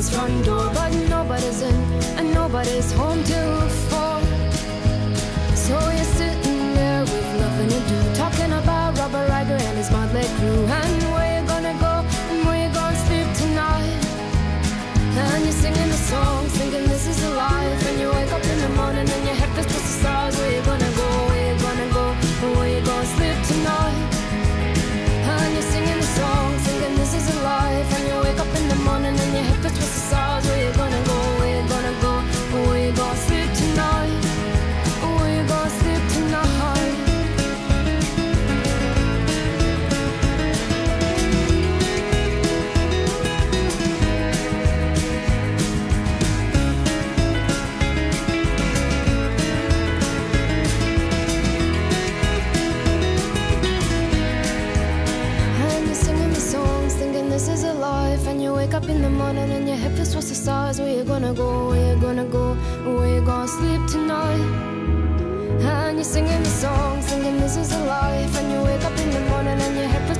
his front door, but nobody's in and nobody's home till 4. So you're sitting there with nothing to do, talking about Robert Riger and his motley crew, and where you gonna go and where you gonna sleep tonight. And you're singing the song, thinking this is a life, and you wake up in the morning and your head feels just the stars. Where you gonna go, where you gonna go, and where you gonna sleep tonight. And you're singing the song, thinking this is a life, and you wake up in the morning and your head feels just the stars. Where you gonna go, where you gonna go, and where you gonna sleep tonight, and where you gonna sleep tonight. This is a life, and you wake up in the morning and your head feels towards the stars. Where you gonna go, where you gonna go, where you gonna sleep tonight. And you're singing the song, thinking this is a life, and you wake up in the morning and your head feels